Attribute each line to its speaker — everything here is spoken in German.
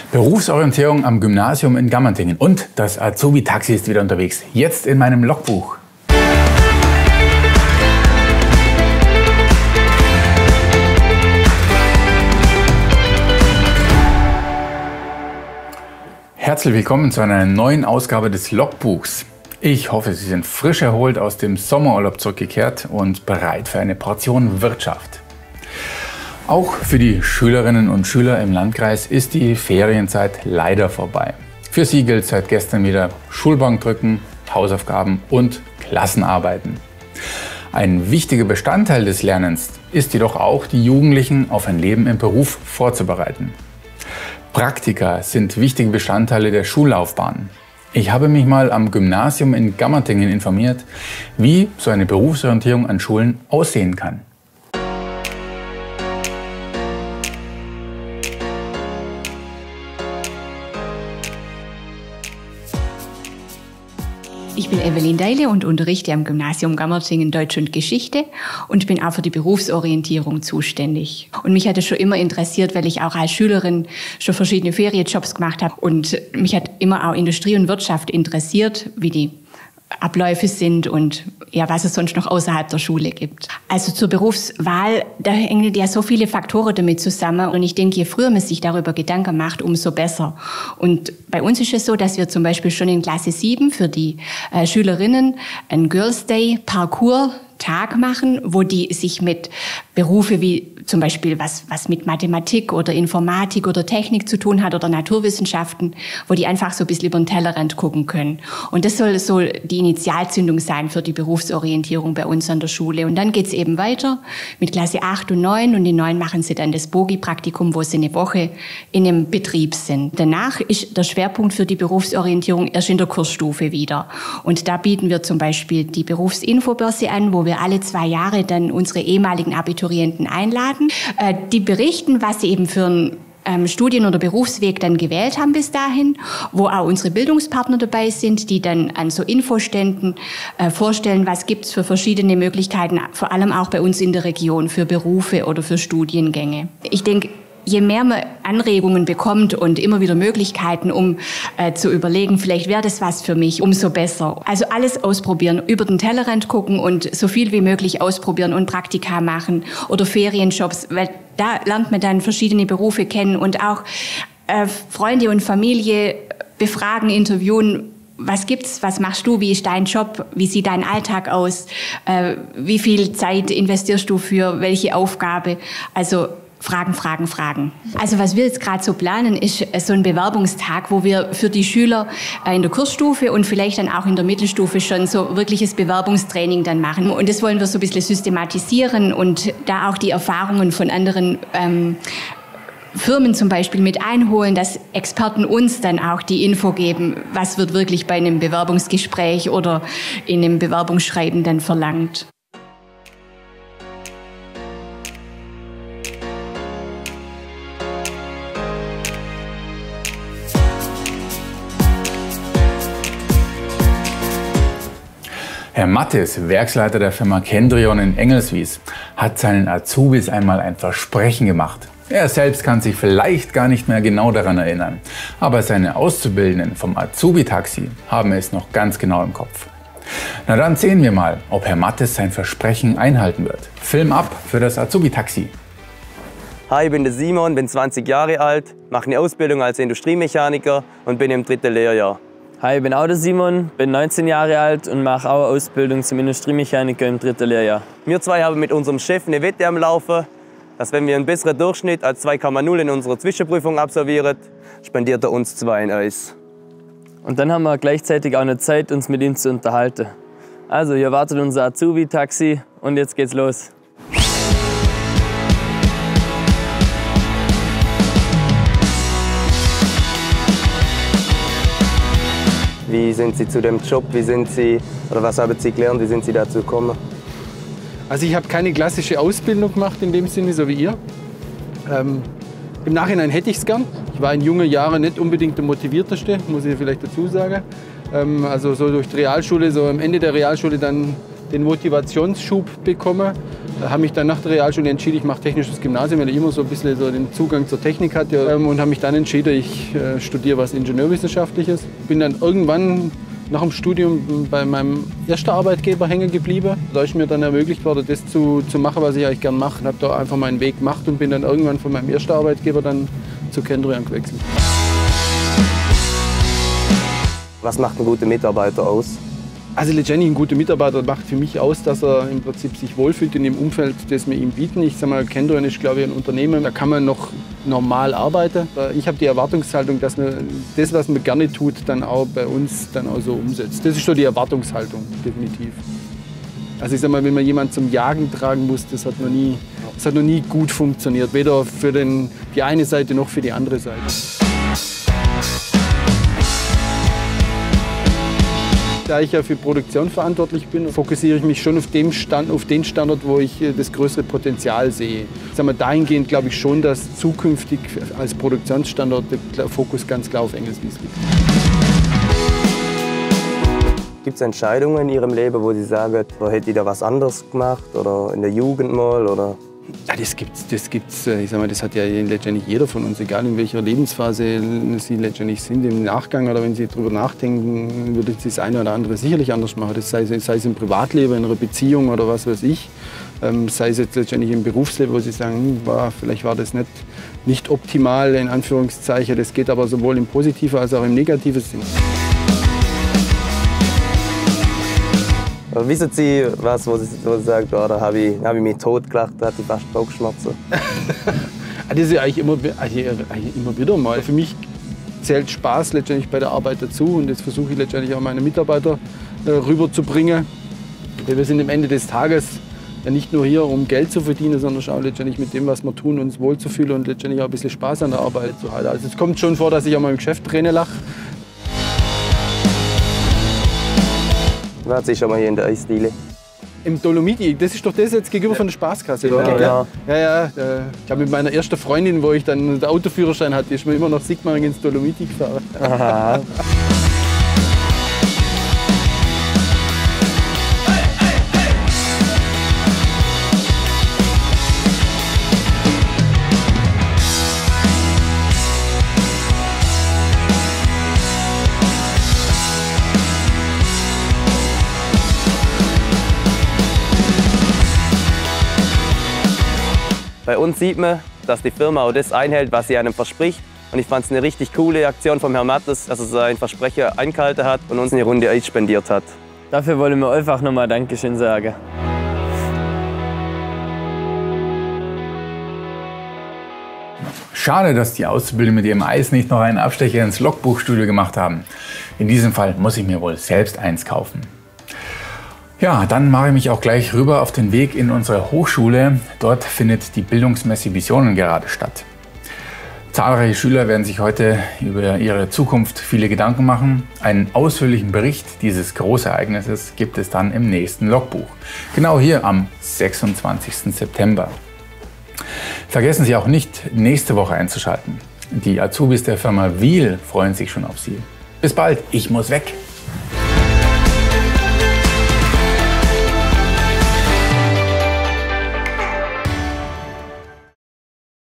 Speaker 1: Berufsorientierung am Gymnasium in Gammertingen und das Azubi-Taxi ist wieder unterwegs. Jetzt in meinem Logbuch. Herzlich willkommen zu einer neuen Ausgabe des Logbuchs. Ich hoffe, Sie sind frisch erholt aus dem Sommerurlaub zurückgekehrt und bereit für eine Portion Wirtschaft. Auch für die Schülerinnen und Schüler im Landkreis ist die Ferienzeit leider vorbei. Für sie gilt seit gestern wieder Schulbankdrücken, Hausaufgaben und Klassenarbeiten. Ein wichtiger Bestandteil des Lernens ist jedoch auch, die Jugendlichen auf ein Leben im Beruf vorzubereiten. Praktika sind wichtige Bestandteile der Schullaufbahn. Ich habe mich mal am Gymnasium in Gammertingen informiert, wie so eine Berufsorientierung an Schulen aussehen kann.
Speaker 2: Ich bin Evelyn Deile und unterrichte am Gymnasium Gammertingen Deutsch und Geschichte und bin auch für die Berufsorientierung zuständig. Und mich hat es schon immer interessiert, weil ich auch als Schülerin schon verschiedene Ferienjobs gemacht habe. Und mich hat immer auch Industrie und Wirtschaft interessiert, wie die Abläufe sind und ja, was es sonst noch außerhalb der Schule gibt. Also zur Berufswahl, da hängen ja so viele Faktoren damit zusammen und ich denke, je früher man sich darüber Gedanken macht, umso besser. Und bei uns ist es so, dass wir zum Beispiel schon in Klasse 7 für die Schülerinnen einen Girls Day Parcours Tag machen, wo die sich mit Berufe wie zum Beispiel was mit Mathematik oder Informatik oder Technik zu tun hat oder Naturwissenschaften, wo die einfach so ein bisschen über den Tellerrand gucken können. Und das soll so die Initialzündung sein für die Berufsorientierung bei uns an der Schule. Und dann geht's eben weiter mit Klasse 8 und 9 und in 9 machen sie dann das Bogi-Praktikum, wo sie eine Woche in einem Betrieb sind. Danach ist der Schwerpunkt für die Berufsorientierung erst in der Kursstufe wieder. Und da bieten wir zum Beispiel die Berufsinfobörse an, wo wir alle 2 Jahre dann unsere ehemaligen Abiturienten einladen. Die berichten, was sie eben für einen Studien- oder Berufsweg dann gewählt haben bis dahin, wo auch unsere Bildungspartner dabei sind, die dann an so Infoständen vorstellen, was gibt's für verschiedene Möglichkeiten, vor allem auch bei uns in der Region für Berufe oder für Studiengänge. Ich denke, je mehr man Anregungen bekommt und immer wieder Möglichkeiten, um zu überlegen, vielleicht wäre das was für mich, umso besser. Also alles ausprobieren, über den Tellerrand gucken und so viel wie möglich ausprobieren und Praktika machen oder Ferienjobs, weil da lernt man dann verschiedene Berufe kennen und auch Freunde und Familie befragen, interviewen. Was gibt's? Was machst du? Wie ist dein Job? Wie sieht dein Alltag aus? Wie viel Zeit investierst du für welche Aufgabe? Also Fragen, Fragen, Fragen. Also was wir jetzt gerade so planen, ist so ein Bewerbungstag, wo wir für die Schüler in der Kursstufe und vielleicht dann auch in der Mittelstufe schon so wirkliches Bewerbungstraining dann machen. Und das wollen wir so ein bisschen systematisieren und da auch die Erfahrungen von anderen Firmen zum Beispiel mit einholen, dass Experten uns dann auch die Info geben, was wird wirklich bei einem Bewerbungsgespräch oder in einem Bewerbungsschreiben dann verlangt.
Speaker 1: Herr Mattes, Werksleiter der Firma Kendrion in Engelswies, hat seinen Azubis einmal ein Versprechen gemacht. Er selbst kann sich vielleicht gar nicht mehr genau daran erinnern, aber seine Auszubildenden vom Azubi-Taxi haben es noch ganz genau im Kopf. Na dann sehen wir mal, ob Herr Mattes sein Versprechen einhalten wird. Film ab für das Azubi-Taxi.
Speaker 3: Hi, ich bin der Simon, bin 20 Jahre alt, mache eine Ausbildung als Industriemechaniker und bin im 3. Lehrjahr.
Speaker 4: Hi, ich bin auch der Simon, bin 19 Jahre alt und mache auch eine Ausbildung zum Industriemechaniker im 3. Lehrjahr.
Speaker 3: Wir zwei haben mit unserem Chef eine Wette am Laufen, dass wenn wir einen besseren Durchschnitt als 2,0 in unserer Zwischenprüfung absolvieren, spendiert er uns 2 ein Eis.
Speaker 4: Und dann haben wir gleichzeitig auch eine Zeit, uns mit ihm zu unterhalten. Also, hier wartet unser Azubi-Taxi und jetzt geht's los.
Speaker 3: Wie sind Sie zu dem Job? Was haben Sie gelernt? Wie sind Sie dazu gekommen?
Speaker 5: Also ich habe keine klassische Ausbildung gemacht in dem Sinne, so wie ihr. Im Nachhinein hätte ich es gern. Ich war in jungen Jahren nicht unbedingt der Motivierteste, muss ich vielleicht dazu sagen. Also so durch die Realschule, so am Ende der Realschule dann den Motivationsschub bekommen. Habe mich dann nach der Realschule entschieden, ich mache technisches Gymnasium, weil ich immer so ein bisschen so den Zugang zur Technik hatte. Und habe mich dann entschieden, ich studiere was Ingenieurwissenschaftliches. Bin dann irgendwann nach dem Studium bei meinem ersten Arbeitgeber hängen geblieben. Da ist mir dann ermöglicht worden, das zu machen, was ich eigentlich gerne mache. Ich habe da einfach meinen Weg gemacht und bin dann irgendwann von meinem ersten Arbeitgeber dann zu Kendrion gewechselt.
Speaker 3: Was macht ein guter Mitarbeiter aus?
Speaker 5: Also letztendlich ein guter Mitarbeiter macht für mich aus, dass er im Prinzip sich wohlfühlt in dem Umfeld, das wir ihm bieten. Ich sage mal, Kendrion ist, glaube ich, ein Unternehmen, da kann man noch normal arbeiten. Ich habe die Erwartungshaltung, dass man das, was man gerne tut, dann auch bei uns dann auch so umsetzt. Das ist so die Erwartungshaltung, definitiv. Also ich sage mal, wenn man jemanden zum Jagen tragen muss, das hat noch nie gut funktioniert. Weder für die eine Seite noch für die andere Seite. Da ich ja für Produktion verantwortlich bin, fokussiere ich mich schon auf den Standort, wo ich das größere Potenzial sehe. Sagen wir, dahingehend glaube ich schon, dass zukünftig als Produktionsstandort der Fokus ganz klar auf Engelswies liegt.
Speaker 3: Gibt es Entscheidungen in Ihrem Leben, wo Sie sagen, hätte ich da was anderes gemacht oder in der Jugend mal? Oder?
Speaker 5: Ja, das gibt's. Ich sag mal, das hat ja letztendlich jeder von uns, egal in welcher Lebensphase Sie letztendlich sind. Im Nachgang oder wenn Sie darüber nachdenken, würde ich das eine oder andere sicherlich anders machen. Das sei es im Privatleben, in einer Beziehung oder was weiß ich. Sei es jetzt letztendlich im Berufsleben, wo Sie sagen, vielleicht war das nicht optimal, in Anführungszeichen. Das geht aber sowohl im positiven als auch im negativen Sinn.
Speaker 3: Wissen Sie was, wo Sie sagen, oh, da habe ich mich totgelacht, da hatte ich fast Bauchschmerzen?
Speaker 5: Das ist ja eigentlich immer wieder mal. Für mich zählt Spaß letztendlich bei der Arbeit dazu und das versuche ich letztendlich auch meine Mitarbeiter rüberzubringen. Wir sind am Ende des Tages ja nicht nur hier, um Geld zu verdienen, sondern auch letztendlich mit dem, was wir tun, uns wohlzufühlen und letztendlich auch ein bisschen Spaß an der Arbeit zu haben. Also es kommt schon vor, dass ich auch mal im Geschäft Tränen lache.
Speaker 3: War Sie schon mal hier in der Eisdiele?
Speaker 5: Im Dolomiti, das ist doch das jetzt gegenüber von der Spaßkasse.
Speaker 3: Ja.
Speaker 5: Ich glaube, mit meiner ersten Freundin, wo ich dann den Autoführerschein hatte, ist mir immer noch Sigmaringen ins Dolomiti gefahren.
Speaker 3: Aha. Bei uns sieht man, dass die Firma auch das einhält, was sie einem verspricht. Und ich fand es eine richtig coole Aktion von Herrn Mattes, dass er sein Versprechen eingehalten hat und uns eine Runde Eis spendiert hat.
Speaker 4: Dafür wollen wir einfach nochmal Dankeschön sagen.
Speaker 1: Schade, dass die Auszubildenden mit ihrem Eis nicht noch einen Abstecher ins Logbuchstudio gemacht haben. In diesem Fall muss ich mir wohl selbst eins kaufen. Ja, dann mache ich mich auch gleich rüber auf den Weg in unsere Hochschule. Dort findet die Bildungsmesse Visionen gerade statt. Zahlreiche Schüler werden sich heute über ihre Zukunft viele Gedanken machen. Einen ausführlichen Bericht dieses Großereignisses gibt es dann im nächsten Logbuch. Genau hier am 26. September. Vergessen Sie auch nicht, nächste Woche einzuschalten. Die Azubis der Firma Wiel freuen sich schon auf Sie. Bis bald, ich muss weg.